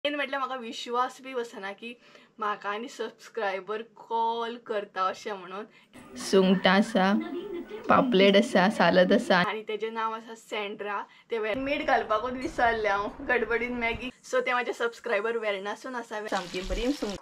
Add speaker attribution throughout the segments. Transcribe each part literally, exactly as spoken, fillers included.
Speaker 1: Main म्हटल्यार म्हाका विश्वास बी बसना की म्हाका आनी सबस्क्रायबर कॉल करता अशें म्हणून. सुंगटां आसा, पापलेट आसा, सालद आसा आनी तेजें नांव आसा सँड्रा. ते मीठ घालपाकूच विसरलें हांव गडबडीन मॅगी. सो ते म्हाजे सबस्क्रायबर वेर्णासून आसा. सामकी बरी सुंग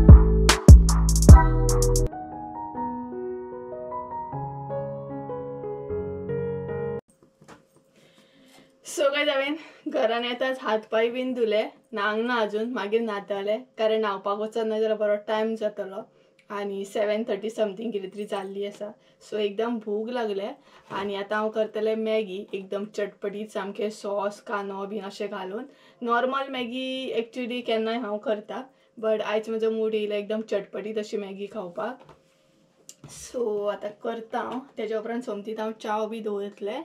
Speaker 1: सो काय हांवें घरान येताच हात पाय बीन धुले. न्हांक ना अजून, मागीर न्हाताले कारण न्हावपाक वचना जाल्यार बरो टायम जातलो आनी सेवन थर्टी समथींग कितें तरी जाल्ली आसा. सो एकदम भूक लागले आनी आतां हांव करतलें मॅगी एकदम चटपटीत सामकें सॉस कांदो बीन अशें घालून. नॉर्मल मॅगी एक्चुली केन्नाय हांव करता बट आयज म्हजो मूड येयला एकदम चटपटीत अशी मॅगी खावपाक. सो आतां करता हांव. तेज्या उपरांत सोमतीत हांव च्या बी दवरतलें.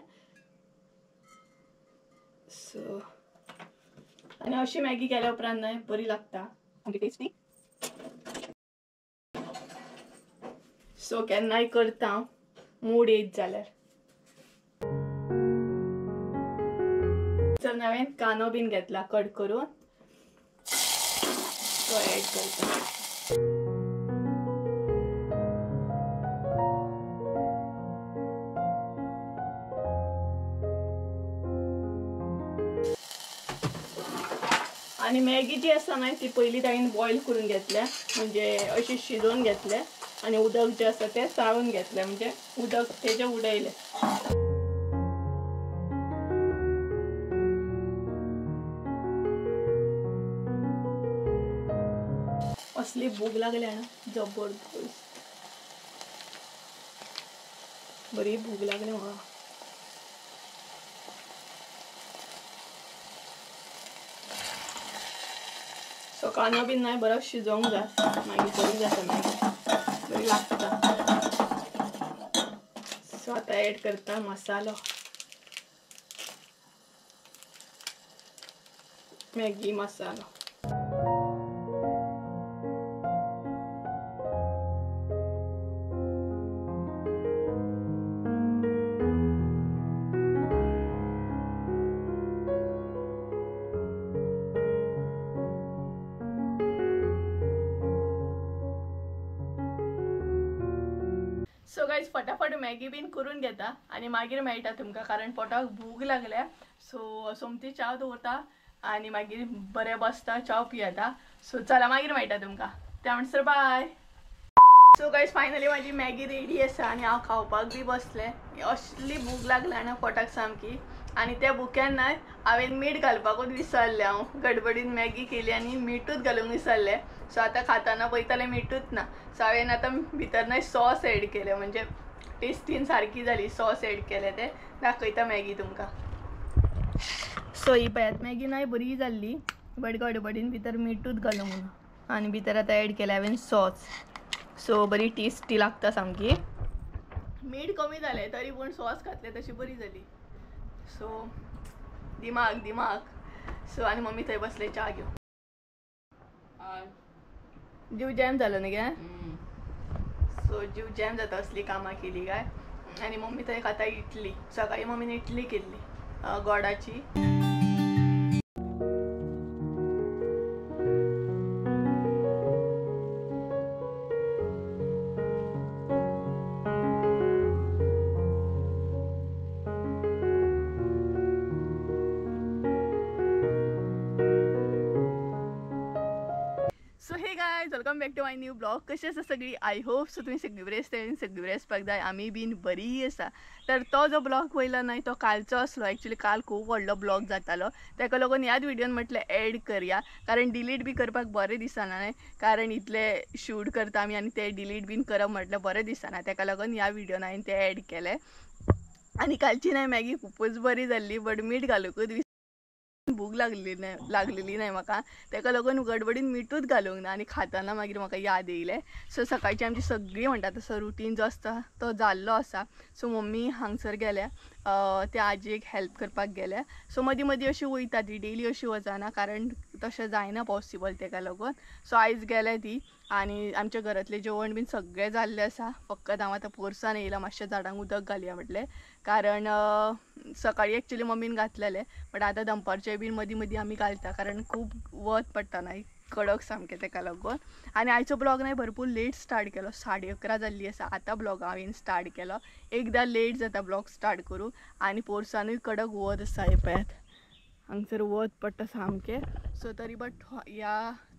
Speaker 1: सो आनी अशी मॅगी केल्या उपरांत न्हय बरी लागता आनी टेस्टी. सो केन्नाय करता हांव मूड येयत जाल्यार. तर हांवें कांदो बीन घेतला कट करून तो एड करता. आणि मॅगी जी आसा न्हय ती पयलीं हांवें बॉयल करून घेतल्या म्हणजे अशी शिजोवन घेतले आणि उदक जे आसा ते चाळून घेतले म्हणजे उदक तेजे उडयले. असली भूक लागल्या ना जबरदस्त बरी भूक लागली म्हाका. सो कांदो बीन न्हय बरो शिजोवंक जाय मागीर बरी जाता मॅगी बरी लागता. सो आतां एड करता मसालो. मॅगी मसालो. सो गायज फटाफट मॅगी बीन करून घेता आणि मागीर मेळटा तुमकां कारण पोटाक भूक लागल्या. सो सोमती च्या दवरता आणि मागीर बरें बसता च्या पियेता. सो चला मागीर मेळटा तुमकां त्या म्हणसर बाय. सो गायज फायनली माझी मॅगी रेडी आसा आनी हांव खावपाक बी बसलें. असली भूक लागल्या ना पोटाक सामकी आनी त्या भुक्यान न्हय हांवें मीठ घालपाकूच विसरलें. हांव गडबडीन मॅगी केली आनी मीठूच घालूंक विसरलें. सो आतां खाताना पळयतालें मीठूच ना. सो हांवें आतां भितर न्हय सॉस एड केलें म्हणजे टेस्टीन सारकी जाली. सॉस एड केलें तें दाखयता मॅगी तुमकां. सो ही पळयात मॅगी न्हय बरी जाल्ली बट गडबडीन भितर मीठूच घालूंक ना आनी भितर आतां एड केलें हांवें सॉस. सो बरी टेस्टी लागता सामकी. मीठ कमी जालें तरी पूण सॉस घातलें तशी बरी जाली. सो दिमाग दिमाग. सो आनी मम्मी थंय बसले च्या घेवन. जीव जॅम जालो न्ही गे. सो जीव जॅम जाता असली कामां केली काय. आनी मम्मी थंय खाता इडली. सकाळीं मम्मीन इडली केल्ली गोडाची. So hey guys welcome back to my new blog. कशी आसा सगळी. आय होप सो तुमी सगळी बरी आसता आनी सगळी बरी आसपाक जाय. आमी बीन बरी आसा. तर तो जो ब्लॉग पयलो न्हय तो कालचो असलो. एक्चुअली काल खूब व्हडलो ब्लॉग जातालो ताका लागून ह्याच व्हिडिओन म्हटलें एड करया कारण डिलीट बी करपाक बरें दिसना न्हय कारण इतले शूट करता आमी आनी ते डिलीट बीन करप म्हटल्यार बरें दिसना. ताका लागून ह्या व्हिडिओन हांवें तें एड केलें. आनी कालची न्हय मॅगी खूबच बरी जाल्ली बट मीठ घालूंकूच भूक लागली नाही लागलेली नाही म्हाका ताका लागून गडबडीन मीठूच घालूंक ना आनी खाताना मागीर म्हाका याद येयलें. सो सकाळची आमची सगळी म्हणटा तसो रुटीन जो आसता तो जाल्लो आसा. सो मम्मी हांगसर गेल्या त्या आजयेक हेल्प करपाक गेल्या. सो मदीं मदीं अशी वयता ती डेली अशी वचना कारण तशें जायना पॉसिबल ताका लागून. सो आयज गेल्या ती आनी आमच्या घरांतलें जेवण बीन सगळें जाल्लें आसा. फकत हांव आतां पोरसान येयला मातशें झाडांक उदक घालया म्हटलें कारण अं, सकाळी ॲक्च्युली मम्मीन घातलेले बट आता दनपारचे बीन मदीं मदीं आमी घालता कारण खूब वत पडटा न्हय कडक सामकें तेका लागून. आनी आयचो ब्लॉग न्हय भरपूर लेट स्टार्ट केलो साडे अकरा जाल्ली आसा आतां ब्लॉग हांवें स्टार्ट केलो. एकदां लेट जाता ब्लॉग स्टार्ट करूं आनी पोरसानूय कडक वत आसा हे पळयात हांगसर वत पडटा सामकें. सो तरी बट ह्या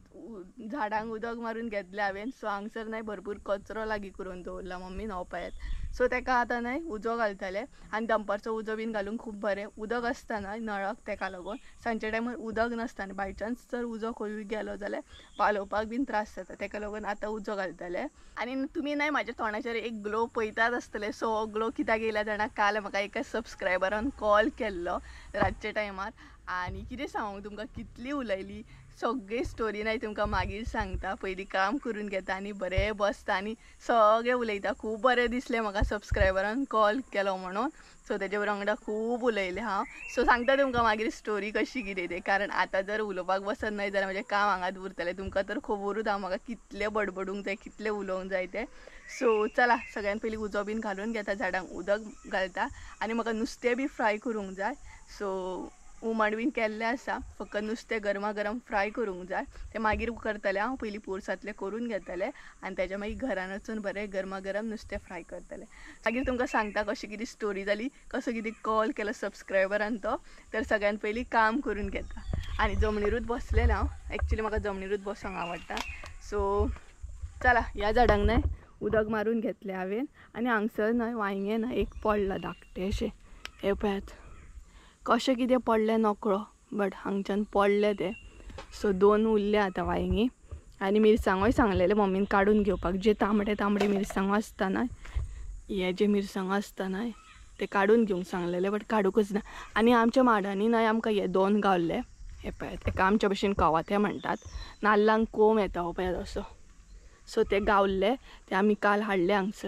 Speaker 1: झाडांक उदक मारून घेतलें हांवें. सो हांगसर न्हय भरपूर कचरो लागीं करून दवरला मम्मीन हो पळयात. सो तेका आतां न्हय उजो घालतले आनी दनपारचो उजो बीन घालूंक खूब बरें. उदक आसता न्हय नळाक तेका लागून सांजच्या टायमार उदक नासता आनी बाय चान्स जर उजो खंयूय गेलो जाल्यार पालोवपाक बीन त्रास जाता तेका लागून आतां उजो घालतले. आनी तुमी न्हय म्हाज्या तोंडाचेर एक ग्लो पळयतात आसतले. सो हो ग्लो कित्याक येयला जाणा काल म्हाका एका सबस्क्रायबरान कॉल केल्लो रातच्या टायमार आनी कितें सांगूंक तुमकां कितली उलयली सगळी स्टोरी न्हय तुमकां मागीर सांगता. पयलीं काम करून घेता आनी बरें बसता आनी सगळें उलयता. खूब बरें दिसलें म्हाका सबस्क्रायबरान कॉल केलो म्हणून. सो तेजे वांगडा खूब उलयलें हांव. सो सांगता तुमकां मागीर स्टोरी कशी कितें तें कारण आतां जर उलोवपाक बसत न्हय जाल्यार म्हजें काम हांगाच उरतलें. तुमकां तर खबरूच आहा म्हाका कितलें बडबडूंक जाय कितलें उलोवंक जाय तें. सो चला सगळ्यान पयलीं उजो बीन घालून घेता झाडांक उदक घालता आनी म्हाका नुस्तें बी फ्राय करूंक जाय. सो हुमण बीन केल्लें आसा फकत नुस्तें गरमा गरम फ्राय करूंक जाय तें मागीर करतलें हांव. पयलीं पोरसांतलें करून घेतलें आनी तेच्या मागीर घरान वचून बरें गरमा गरम नुस्तें फ्राय करतलें. मागीर तुमकां सांगता कशी कितें स्टोरी जाली कसो कितें कॉल केलो सबस्क्रायबरान तो. तर सगळ्यान पयलीं काम करून घेता आनी जमनीरूच बसलेलें हांव. एक्चुली म्हाका जमनीरूच बसोंक आवडटा. सो चला ह्या झाडांक न्हय उदक मारून घेतलें हांवें आनी हांगसर न्हय वांयगें न्हय एक पडलां धाकटें अशें हे पळयात कशें कितें पडलें नकळो बट हांगच्यान पडलें तें. सो दोन उरले आतां वांयगीं आनी मिरसांगोय सांगलेलें मम्मीन काडून घेवपाक. जे तांबडे तांबडे मिरसांगो आसता न्हय हे जे मिरसांगो आसता न्हय ते काडून घेवंक सांगलेले बट काडूकच ना. आनी आमच्या माडांनी न्हय आमकां हे दोन गावल्ले हे पळयात एका आमच्या भशेन कवाथे म्हणटात. नाल्लांक कोंब येता हो पळयात असो. सो ते गावल्ले ते आमी काल हाडले हांगसर.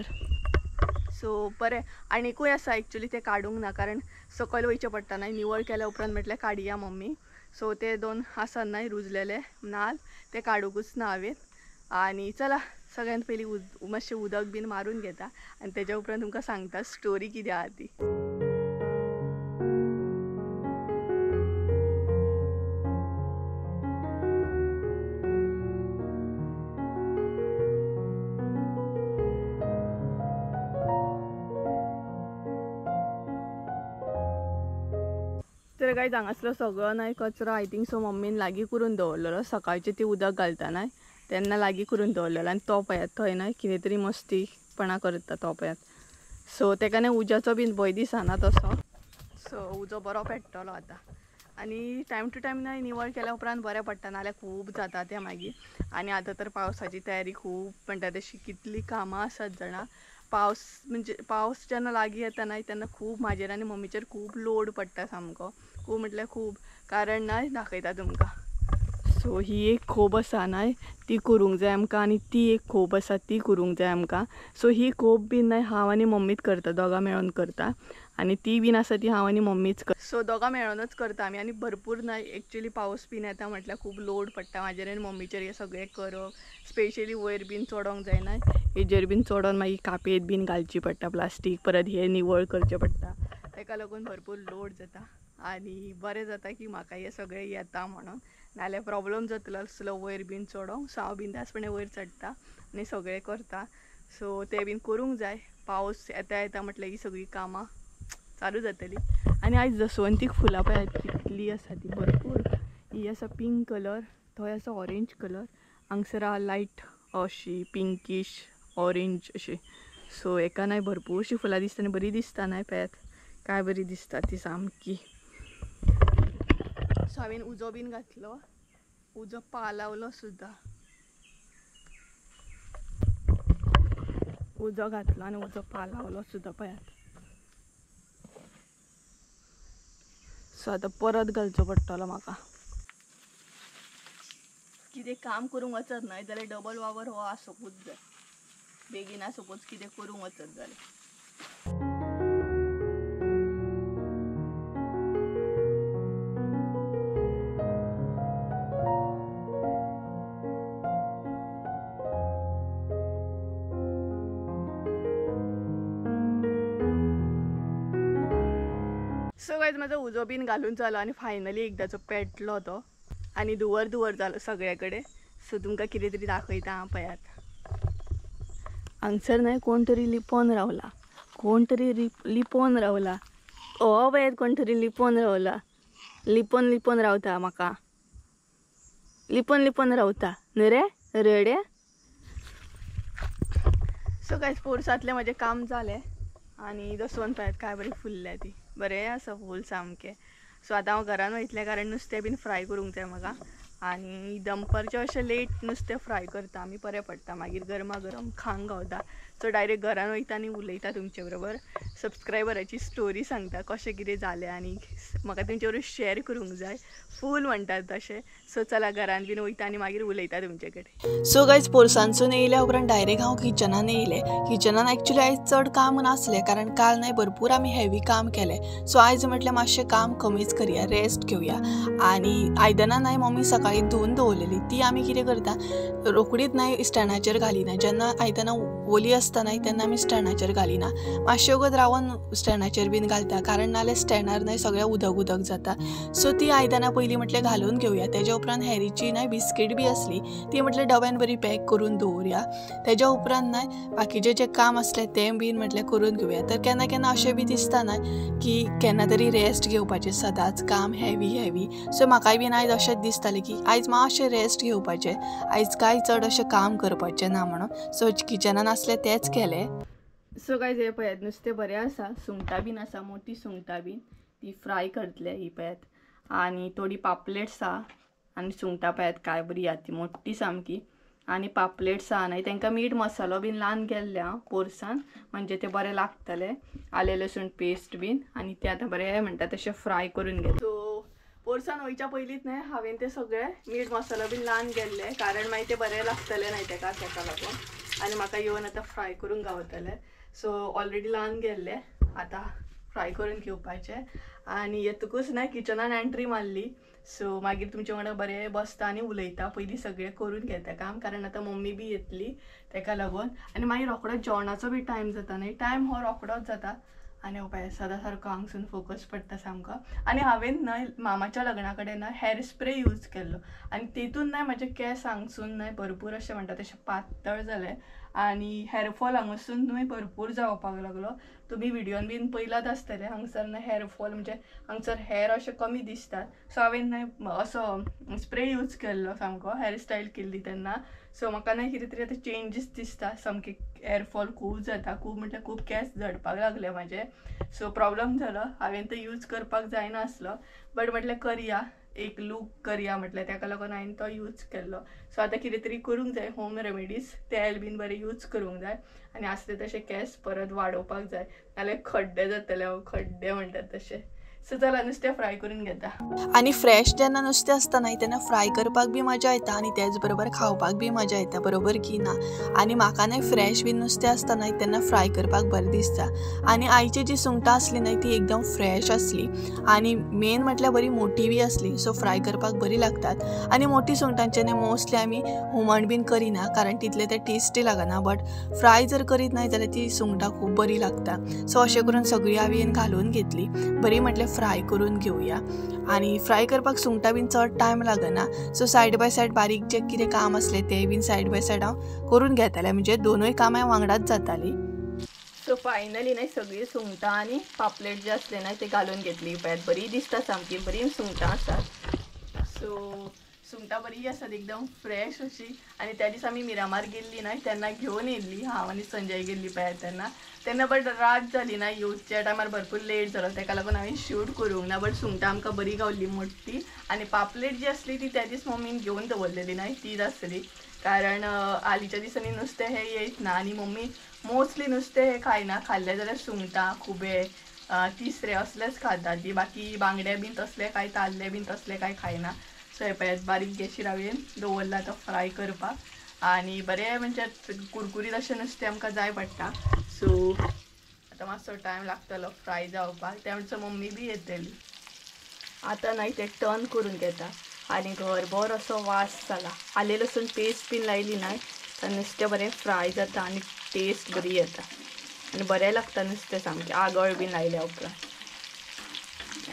Speaker 1: सो बरें आनीकूय आसा एक्चुली ते काडूंक ना कारण सकयल वयचें पडटा न्हय निवळ केल्या उपरांत म्हटल्यार काडया मम्मी. सो ते दोन आसा न्हय रुजलेले नाल ते काडूकूच ना हांवें. आनी चला सगळ्यांत पयलीं उद मातशें उदक बीन मारून घेता आनी तेच्या उपरांत तुमकां सांगता स्टोरी कितें आहा ती. तर काय हांगासलो सगळो न्हय कचरो आय थिंक सो मम्मीन लागीं करून दवरलेलो सकाळचें ती उदक घालता न्हय तेन्ना लागीं करून दवरलेलो आनी तो पळयात थंय न्हय कितें तरी मस्तीपणा करता तो पळयात. सो तेका न्हय उज्याचो बीन भंय दिसना तसो. सो उजो बरो पेट्टलो आतां आनी टायम टू टायम न्हय निवळ केल्या उपरांत बरें पडटा नाल्यार खूब जाता तें मागीर. आनी आतां तर पावसाची तयारी खूब म्हणटा तशी कितली कामां आसात जाणा. पावस म्हणजे पावस जेन्ना लागीं येता न्हय तेन्ना खूब म्हाजेर आनी मम्मीचेर खूब लोड पडटा सामको. खूब म्हटल्यार खूब कारण न्हय दाखयता तुमकां. सो ही एक खोब आसा न्हय ती करूंक जाय आमकां आनी ती एक खोब आसा ती करूंक जाय आमकां. सो ही खोब बीन न्हय हांव आनी मम्मीच करता दोगां मेळून करता आनी ती बीन आसा ती हांव आनी मम्मीच करता. सो दोगां मेळूनच करता आमी आनी भरपूर न्हय एक्चुली पावस बीन येता म्हटल्यार खूब लोड पडटा म्हाजेर आनी मम्मीचेर हें सगळें करप. स्पेशली वयर बीन चडोंक जायना हेजेर बीन चडोन मागीर कापेत बीन घालची पडटा प्लास्टीक परत हे निवळ करचें पडटा तेका लागून भरपूर लोड जाता. आनी बरें जाता की म्हाका हें सगळें येता म्हणून नाल्यार प्रॉब्लम जातलो आसलो वयर बीन चडोंक. सो हांव बिंदासपणे वयर चडटा आनी सगळें करता. सो तें बीन करूंक जाय. पावस येता येता म्हटल्यार ही सगळीं कामां चालू जातली. आनी आयज जसवंतीक फुलां पळयात कितली आसा ती भरपूर. ही आसा पिंक कलर थंय आसा ऑरेंज कलर हांगसर आहा लायट अशी पिंकीश ऑरेंज अशी. सो एका न्हय भरपूरशीं फुलां दिसता आनी बरी दिसता न्हय पळयात काय बरी दिसता ती सामकी. सो हांवें उजो बीन घातलो उजो पालवलो सुद्दां उजो घातलो आनी उजो पालवलो सुद्दां पळयात. सो आतां परत घालचो पडटलो म्हाका. कितें काम करूंक वचत न्हय जाल्यार डबल वावर हो आसोकूच जाय बेगीना सपोज कितें करूंक वचत जाल्यार. सो गायज माझा उजो बीन घालून जालो आणि फायनली एकदाचो पेटलो तो आणि दुवर दुवर जालो सगळ्याकडे. सो तुमकां कितें तरी दाखयता हांव पळयात. हांगसर न्हय कोण तरी लिपोन रावला, कोण तरी लिपोन रावला. ओ पळयात कोण तरी लिपोन रावला, लिपोन लिपोन रावता म्हाका, लिपोन लिपोन रावता न्हय रे रेडे. सो गायज पोरसांतलें म्हजें काम जालें आणि दसवून पळयात काय बरी फुल्ल्या ती, बरें आसा फूल सामकें. सो आतां हांव घरान वयतलें कारण नुस्तें बीन फ्राय करूंक जाय म्हाका आणि दनपारचें अशें लेट नुस्तें फ्राय करता आमी, बरें पडटा मागीर गरमा गरम खावंक गावता. सो डायरेक्ट घरान वयता आनी उलयता तुमचे बरोबर, सबस्क्रायबराची स्टोरी सांगता कशें कितें जालें आनी म्हाका तुमचे बरोबर शेअर करूंक जाय फूल म्हणटात तशें. सो चला घरान बीन वयता आनी मागीर उलयता तुमचे कडेन. सो गायज पोरसांसून येयल्या उपरांत डायरेक्ट हांव किचनान येयलें. किचनान एक्चुली आयज चड काम नासलें कारण काल न्हय भरपूर आमी हेवी काम केलें. सो आयज म्हटलें मातशें काम कमीच करया, रेस्ट घेवया. आनी आयदनां न्हय मम्मी सकाळी धुवन दवरलेली ती आमी कितें करता रोखडीच न्हय स्टँडाचेर घालिना. जेन्ना आयदनां ओली आसता न्हय तेन्ना आमी स्टँडाचेर घालिना, मातशें वगत रावन स्टँडाचेर बीन घालता कारण नाल्यार स्टँडार न्हय सगळें उदक उदक जाता. सो ती आयदनां पयलीं म्हटलें घालून घेवया. तेज्या उपरांत हॅरीची न्हय बिस्कीट बी आसली ती म्हटलें डब्यान बरी पॅक करून दवरया. तेज्या उपरांत न्हय बाकीचें जें काम आसलें तें बीन म्हटलें करून घेवया. तर केन्ना केन्ना अशें बी दिसता न्हय की केन्ना तरी रेस्ट घेवपाचें, सदांच काम हेवी हेवी. सो म्हाकाय बीन आयज अशेंच दिसतालें की आयज मातशें रेस्ट घेवपाचें, आयज कांय चड अशें काम करपाचें ना म्हणून. सो किचनान आसलें तेंच केलें. सो गायज हे पळयात नुस्तें बरें आसा, सुंगटां बीन आसा, मोठी सुंगटां बीन ती फ्राय करतले ही पळयात. आनी थोडी पापलेट्स आहा आनी सुंगटां पळयात काय बरी आहा ती मोठी सामकी. आनी पापलेट्स आहा न्हय तांकां मीठ मसालो बीन लावन गेल्ले हांव पोरसान म्हणजे ते बरें लागतले. आलें लसूण पेस्ट बीन आनी ते आतां बरें म्हणटा तशें फ्राय करून घेतले. सो पोरसान वयच्या पयलींच न्हय हांवें ते सगळें मीठ मसालो बीन लावन गेल्ले कारण मागीर ते बरें लागतले न्हय तेका तेका लागून. आनी म्हाका येवन आतां फ्राय करूंक गावतले. सो ऑलरेडी लावन गेल्ले, आतां फ्राय करून घेवपाचे. आनी येतकूच न्हय किचनान एंट्री मारली. सो मागीर तुमचे वांगडा बरें बसता आनी उलयता. पयलीं सगळें करून घेता काम कारण आतां मम्मी बी येतली तेका लागून. आनी मागीर रोखडोच जेवणाचो बी टायम जाता न्हय, टायम हो रोखडोच जाता. आनी हो पळय सदां सारको हांगसून फोकस पडटा सामको. आनी हांवें न्हय मामाच्या लग्ना कडेन न्हय हेअर स्प्रे यूज केल्लो आनी तितून न्हय म्हजे केस हांगसून न्हय भरपूर अशें म्हणटा तशें पातळ जाले आनी हेअरफॉल हांगसून न्हय भरपूर जावपाक लागलो. तुमी व्हिडियोन बीन पयलात आसतले हांगसर न्हय हेअरफॉल म्हणजे हांगसर हेअर अशें कमी दिसतात. सो हांवें न्हय असो स्प्रे यूज केल्लो सामको हेअर स्टायल केल्ली तेन्ना. सो म्हाका न्हय कितें तरी आतां चेंजीस दिसता, सामके हेअरफॉल खूब जाता, खूब म्हटल्यार खूब केस झडपाक लागले म्हाजे. सो प्रॉब्लम जालो, हांवें तो यूज करपाक जायना आसलो बट म्हटल्यार करया एक लूक करया म्हटल्यार तेका लागून हांवें तो यूज केल्लो. सो आतां कितें तरी करूंक जाय, होम रेमेडीज तेल बीन बरें यूज करूंक जाय आनी आसले तशें केस परत वाडोवपाक जाय नाल्यार खड्डे जातले, खड्डे म्हणटात तशें. सो चला नुस्तें फ्राय करून घेता. आनी फ्रेश जेन्ना नुस्तें आसता न्हय तेन्ना फ्राय करपाक बी मजा येता आनी तेच बरोबर खावपाक बी मजा येता, बरोबर की ना. आनी म्हाका न्हय फ्रेश बीन नुस्तें आसता न्हय तेन्ना फ्राय करपाक बरें दिसता. आनी आयची जी सुंगटां आसली न्हय ती एकदम फ्रेश आसली आनी मेन म्हटल्यार बरी मोठी बी आसली. सो फ्राय करपाक बरी लागतात. आनी मोठी सुंगटांचे न्हय मोस्टली आमी हुमण बीन करिना कारण तितले ते टेस्टी लागना, बट फ्राय जर करीत न्हय जाल्यार ती सुंगटां खूब बरी लागता. सो अशें करून सगळी हांवें घालून घेतली, बरी म्हटल्यार फ्राय करून घेवया. आनी फ्राय करपाक सुंगटां बीन चड टायम लागना. सो सायड बाय सायड बारीक जे कितें काम आसलें तें बीन सायड बाय सायड हांव करून घेतालें म्हणजे दोनूय कामां वांगडाच जातालीं. सो फायनली न्हय सगळीं सुंगटां आनी पापलेट जे आसले न्हय ते घालून घेतली पळयात. बरी दिसता सामकी, बरी सुंगटां आसात. सो सुंगटां बरी आसात एकदम फ्रेश अशी. आनी त्या दीस आमी मिरामार गेल्ली न्हय तेन्ना घेवन येयल्ली हांव आनी संजय गेल्ली पळयात तेन्ना तेन्ना बट रात जाली ना, येवच्या टायमार भरपूर लेट जालो तेका लागून हांवें शूट करूंक ना. बट सुंगटां आमकां बरी गावल्ली मोठी. आनी पापलेट जी आसली ती त्या दीस मम्मीन घेवन दवरलेली न्हय तीच आसली कारण हालींच्या दिसांनी नुस्तें हें येयत ना आनी मम्मी मोस्टली नुस्तें हें खायना. खाल्लें जाल्यार सुंगटां, खुबे, तिसरे असलेच खाता ती, बाकी बांगडे बीन तसले कांय ताल्ले बीन तसले कांय खायना. सो हे पळयात बारीक गॅशीर हांवें दवरला तो फ्राय करपाक आनी बरें म्हणजे कुरकुरीत अशें नुस्तें आमकां जाय पडटा. सो आतां मातसो टायम लागतलो फ्राय जावपाक, त्या म्हणसर मम्मी बी येतली. आतां न्हय ते टर्न करून घेता आनी घरभर असो वास जाला. आले लसूण पेस्ट बीन लायली न्हय तर नुस्तें बरें फ्राय जाता आनी टेस्ट बरी येता आनी बरें लागता नुस्तें सामकें आगळ बीन लायल्या उपरांत.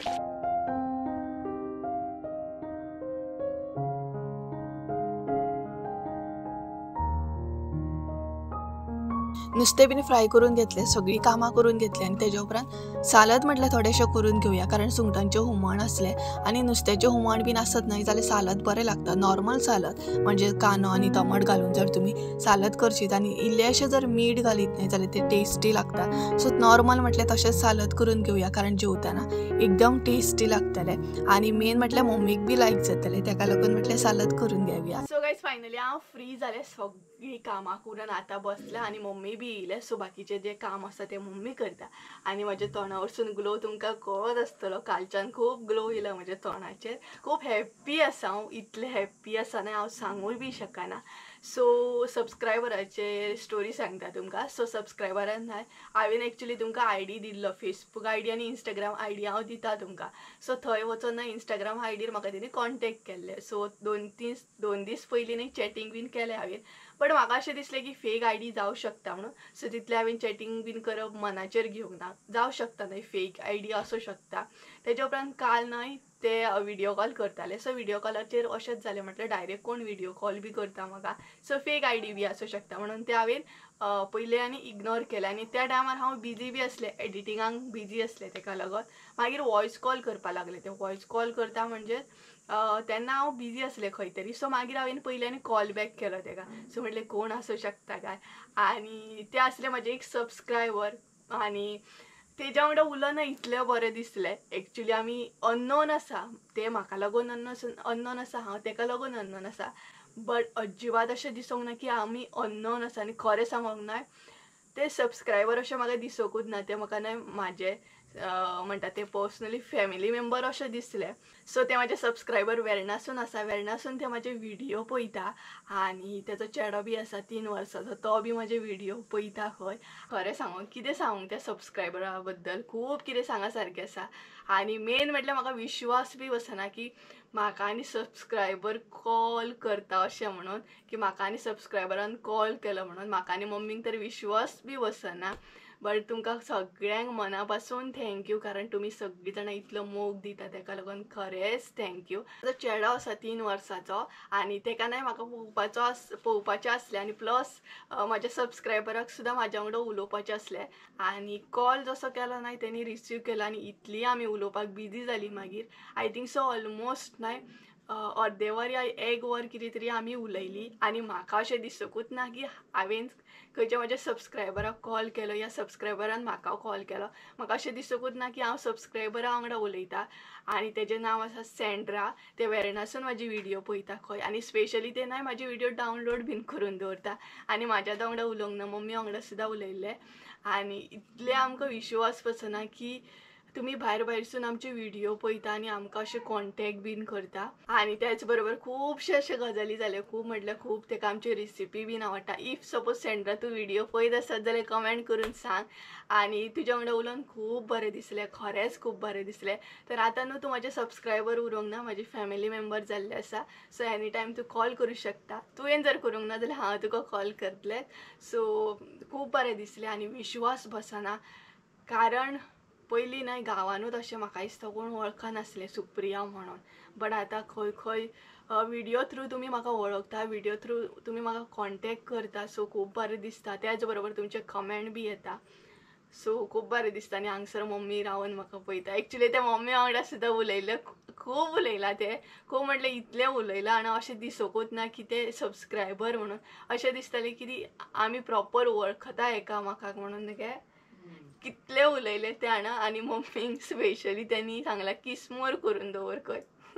Speaker 2: नुस्तें बीन फ्राय करून घेतलें, सगळीं कामां करून घेतलीं आनी तेजे उपरांत सालद म्हटल्यार थोडेंशें करून घेवया कारण सुंगटांचें हुमण आसलें आनी नुस्त्याचें हुमण बीन आसत न्हय जाल्यार सालद बरें लागता. नॉर्मल सालद म्हणजे कांदो आनी टमाट घालून जर तुमी सालद करशीत आनी इल्लेशें जर मीठ घालीत न्हय जाल्यार तें टेस्टी लागता. सो नॉर्मल म्हटल्यार तशेंच सालद करून घेवया कारण जेवतना एकदम टेस्टी लागतलें आनी मेन म्हटल्यार मम्मीक बी लायक जातलें, ताका लागून म्हटल्यार सालद करून घेवया.
Speaker 1: सो गायज फायनली हांव फ्री जालें, सगळीं कामां करून आतां बसलें आनी मम्मी बी येयलें. सो बाकीचें जें काम आसा तें मम्मी करता आनी म्हाज्या तोंडा वरसून ग्लो तुमकां कळत आसतलो. कालच्यान खूब ग्लो येयला म्हज्या तोंडाचेर, खूब हॅप्पी आसा हांव, इतलें हॅप्पी आसा न्हय हांव सांगूय बी शकना. सो सबस्क्रायबराचे स्टोरी सांगता तुमकां. सो सबस्क्रायबरान न्हय हांवें एक्चुली तुमकां आय डी दिल्लो, फेसबूक आय डी आनी इंस्टाग्राम आय डी हांव दिता तुमकां. सो थंय वचून न्हय इंस्टाग्राम आय डीर म्हाका तेणी कॉन्टेक्ट केल्ले. सो दोन तीन दोन दीस पयलीं न्हय चॅटिंग बीन केलें हांवें, बट म्हाका अशें दिसलें की फेक आय डी जावं शकता म्हणून. सो तितलें हांवें चॅटिंग बीन करप मनाचेर घेवंक ना, जावं शकता न्हय फेक आय डी आसूं शकता. तेजे उपरांत काल न्हय ते व्हिडिओ कॉल करताले. सो व्हिडिओ कॉलाचेर अशेंच जालें, म्हटल्यार डायरेक्ट कोण व्हिडिओ कॉल बी करता म्हाका. सो फेक आय डी बी आसूं शकता म्हणून ते हांवें पयलें आनी इग्नोर केलें आनी त्या टायमार हांव बिजी बी आसलें, एडिटिंगाक बिजी आसलें. ताका लागून मागीर वॉयस कॉल करपाक लागलें. ते वॉयस कॉल करता म्हणजे तेन्ना हांव बिजी आसलें खंय तरी. सो मागीर हांवें पयलीं आनी कॉल बॅक केलो ताका. सो म्हटलें कोण आसूं शकता काय, आनी ते आसले म्हजे एक सबस्क्रायबर आनी तेज्या वांगडा उलोवन इतलें बरें दिसलें. एक्चुली आमी अननोन आसा, ते म्हाका लागून अननोन अननोन आसा, हांव ताका लागून अननोन आसा, बट अजिबात अशें दिसूंक ना की आमी अननोन आसा. आनी खरें सांगूंक ना ते सबस्क्रायबर अशें म्हाका दिसूंकूच ना, ते म्हाका न्हय म्हाजे म्हणटा ते पर्सनली फॅमिली मेंबर अशें दिसले. सो ते म्हाजे सबस्क्रायबर वेर्णासून आसा, वेर्णासून ते म्हाजे व्हिडिओ पळयता आनी तेजो चेडो बी आसा तीन वर्सांचो, तो बी म्हाजे व्हिडिओ पळयता खंय. खरें सांगूं कितें सांगूंक त्या सबस्क्रायबरा बद्दल खूब कितें सांगा सारकें आसा. आनी मेन म्हटल्यार म्हाका विश्वास बी बसना की म्हाका आनी सबस्क्रायबर कॉल करता अशें म्हणून, की म्हाका आनी सबस्क्रायबरान कॉल केलो म्हणून. म्हाका आनी मम्मीक तर विश्वास बी बसना. बट तुमकां सगळ्यांक मना पासून थँक्यू कारण तुमी सगळीं जाणां इतलो मोग दिता, ताका लागून खरेंच थँक्यू. जो चेडो आसा तीन वर्सांचो आनी ताका न्हय म्हाका पळोवपाचो आस पळोवपाचें आसलें आनी प्लस म्हाज्या सबस्क्रायबराक सुद्दां म्हाज्या वांगडा उलोवपाचें आसलें. आनी कॉल जसो केलो न्हय तेणी रिसीव केलो आनी इतली आमी उलोवपाक बिजी जालीं. मागीर आय थिंक सो ऑलमोस्ट न्हय अर्दे वर या एक वर कितें तरी आमी उलयलीं आनी म्हाका अशें दिसूंकूच ना की हांवें खंयच्या म्हाज्या सबस्क्रायबराक कॉल केलो या सबस्क्रायबरान म्हाका कॉल केलो. म्हाका अशें दिसूंकूच ना की हांव सबस्क्रायबरा वांगडा उलयतां. आनी तेजें नांव आसा सँड्रा, ते वेर्णासून म्हाजी व्हिडिओ पळयता खंय आनी स्पेशली ते न्हय म्हाजी व्हिडिओ डावनलोड बीन करून दवरता आनी म्हाज्या वांगडा उलोवंक ना, मम्मी वांगडा सुद्दां उलयल्लें. आनी इतलें आमकां विश्वास बसना की तुमी भायर भायरसून आमचे व्हिडिओ पळयता आनी आमकां अशें कॉन्टेक्ट बीन करता. आनी त्याच बरोबर खुबशे अशे गजाली जाले, खूब म्हटल्यार खूब. ताका आमची रेसिपी बीन आवडटा. इफ सपोज सँड्रा तूं व्हिडिओ पळयत आसत जाल्यार कमेंट करून सांग. आनी तुज्या वांगडा उलोवन खूब बरें दिसलें, खरेंच खूब बरें दिसलें. तर आतां न्हू तूं म्हाजे सबस्क्रायबर उरोंक ना, म्हाजी फॅमिली मेंबर जाल्ले आसा. सो एनी टायम तूं कॉल करूं शकता. तुवें जर करूंक ना जाल्यार हांव तुका कॉल करतलें. सो खूब बरें दिसलें आनी विश्वास बसना कारण पयलीं न्हय गांवानूच अशें म्हाका दिसता कोण वळखनासलें सुप्रिया म्हणून. बट आतां खंय खंय व्हिडिओ थ्रू तुमी म्हाका वळखता, व्हिडिओ थ्रू तुमी म्हाका कॉन्टेक्ट करता. सो खूब बरें दिसता. त्याच बरोबर तुमचे कमेंट बी येता. सो खूब बरें दिसता. आनी हांगसर मम्मी रावन म्हाका पळयता. एक्चुली ते मम्मी वांगडा सुद्दां उलयलें, खूब उलयलां ते, खूब म्हटलें इतलें उलयलां आनी अशें दिसूंकूच ना की ते सबस्क्रायबर म्हणून. अशें दिसतालें की आमी प्रॉपर वळखता एकामेकाक म्हणून काय. कितले उलयले ते हांगा आनी मम्मीक स्पेशली त्यांनी सांगला किसमोर करून दवर खंय.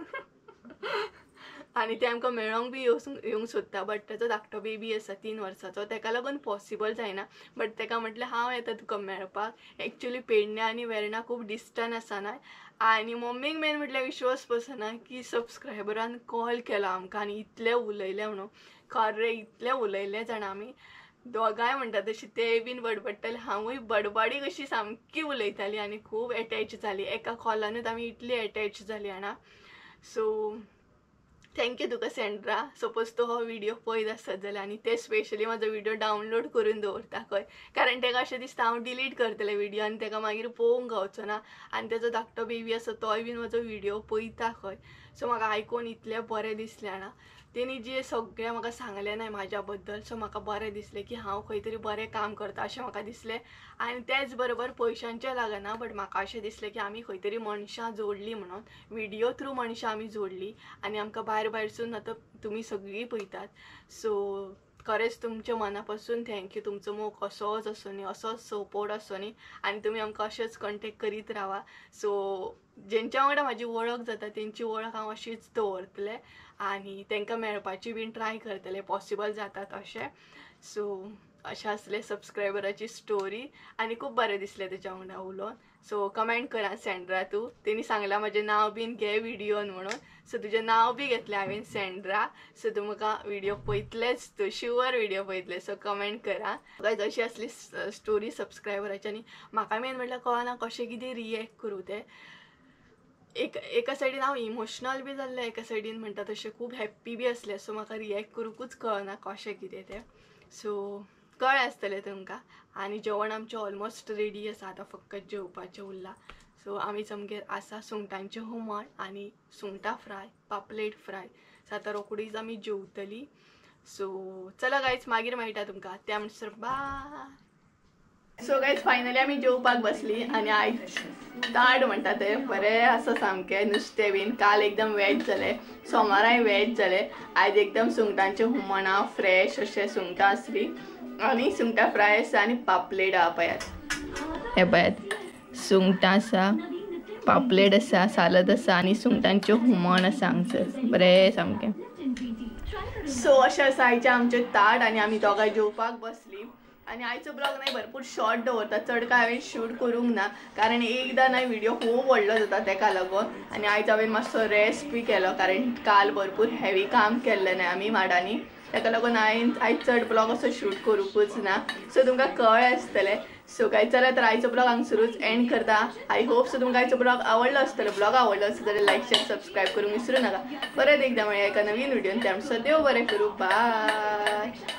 Speaker 1: आनी ते आमकां मेळोंक बी येवंक सोदता, बट ताचो धाकटो बेबी आसा तीन वर्सांचो, ताका लागून पॉसिबल जायना. बट ताका म्हटलें हांव येता तुका मेळपाक. एक्चुली पेडण्या आनी वेर्णा खूब डिस्टन्स आसा न्हय. आनी मम्मीक मेन म्हटल्यार विश्वास बसना की सबस्क्रायबरान कॉल केलो आमकां आनी इतलें उलयलें म्हणून. खरें इतलें उलयलें जाणा आमी दोगांय म्हणटा तशी ते बीन बडबडटाले, हांवूय बडबाडी कशी सामकी उलयताली आनी खूब एटॅच जाली. एका कॉलानूच आमी इतली एटॅच जाली जाणा. सो थँक्यू तुका सँड्रा. सपोज तो हो व्हिडिओ पळयत आसत जाल्यार आनी ते स्पेशली म्हाजो व्हिडिओ डावनलोड करून दवरता खंय, कारण ताका अशें दिसता हांव डिलीट करतलें व्हिडिओ आनी ताका मागीर पळोवंक गावचो ना. आनी ताजो धाकटो बेबी आसा तोय बीन म्हजो व्हिडिओ पळयता खंय. सो म्हाका आयकून इतलें बरें दिसलें जाणा. तेणी जे सगळें म्हाका सांगलें नाही म्हाज्या बद्दल, सो म्हाका बरें दिसलें की हांव खंय तरी बरें काम करता अशें म्हाका दिसलें. आनी तेच बरोबर पयशांचें लागना, बट म्हाका अशें दिसलें की आमी खंय तरी मनशां जोडलीं म्हणून, व्हिडिओ थ्रू मनशां आमी जोडलीं आनी आमकां भायर भायरसून आतां तुमी सगळीं पळयतात. सो खरेंच तुमचे मनापासून थँक्यू. तुमचो मोग असोच आसूं न्ही, असोच सपोर्ट आसूं न्ही आनी तुमी आमकां अशेंच कॉन्टेक्ट करीत रावा. सो जेंच्या वांगडा म्हाजी वळख जाता तेंची वळख हांव अशीच दवरतलें आनी तांकां मेळपाची बीन ट्राय करतलें पॉसिबल जातात अशें. सो अशें आसलें सबस्क्रायबराची स्टोरी आनी खूब बरें दिसलें तेच्या वांगडा उलोवन. सो कमेंट करा सँड्रा तूं, तेणी सांगलां म्हजें नांव बीन घे व्हिडिओन म्हणून. सो तुजें नांव बी घेतलें हांवें सँड्रा. सो तूं म्हाका व्हिडिओ पळयतलेच, तूं शुअर व्हिडिओ पळयतलें. सो कमेंट करा. गायज अशी आसली स्टोरी सबस्क्रायबराची आनी म्हाका मेन म्हणल्यार कळना कशें कितें रिएक्ट करूं तें. एक एका सायडीन हांव इमोशनल बी जाल्लें, एका सायडीन म्हणटा तशें खूब हॅप्पी बी आसलें. सो म्हाका रिएक्ट करूंकूच कळना कशें कितें तें. सो कळ्ळें आसतलें तुमकां. आनी जेवण आमचें ऑलमोस्ट रेडी आसा, आतां फकत जेवपाचें उरलां. सो आमी आमगेर आसा सुंगटांचें हुमण आनी सुंगटां फ्राय, पापलेट फ्राय. सो आतां रोखडीच आमी जेवतलीं. सो चला गायज मागीर मेळटा तुमकां, त्या म्हणसर बाय. सो गायज फायनली आमी जेवपाक बसली आनी आयज ताट म्हणटा तें बरें आसा सामकें. नुस्तें बीन काल एकदम वॅज जालें, सोमाराय वॅज जालें. आयज एकदम सुंगटांचें हुमण आहा, फ्रेश अशें सुंगटां आसलीं आनी सुंगटां फ्राय आसा आनी पापलेट आहा पळयात. हे पळयात सुंगटां आसा, पापलेट आसा, सालद आसा आनी सुंगटांचें हुमण आसा हांगसर बरें सामकें. सो अशें आसा आयचें आमचें ताट आनी आमी दोगांय जेवपाक बसलीं. आनी आयचो ब्लॉग न्हय भरपूर शॉर्ट दवरता, चड काय हांवें शूट करूंक ना कारण एकदां न्हय व्हिडिओ खूब व्हडलो जाता ताका लागून. आनी आयज हांवें मातसो रेस्ट बी केलो कारण काल भरपूर हेवी काम केल्लें न्हय आमी माडांनी, ताका लागून हांवें आयज चड ब्लॉग असो शूट करूंकूच ना. सो तुमकां कळ्ळें आसतलें. सो काय चला तर आयचो ब्लॉग हांगसरूच एंड करता. आय होप सो तुमकां आयचो ब्लॉग आवडलो आसतलो. ब्लॉग आवडलो आसत जाल्यार लायक शेअर सबस्क्रायब करूंक विसरूं नाका. परत एकदां मेळया एका नवीन व्हिडिओन. त्या देव बरें करूं. बाय.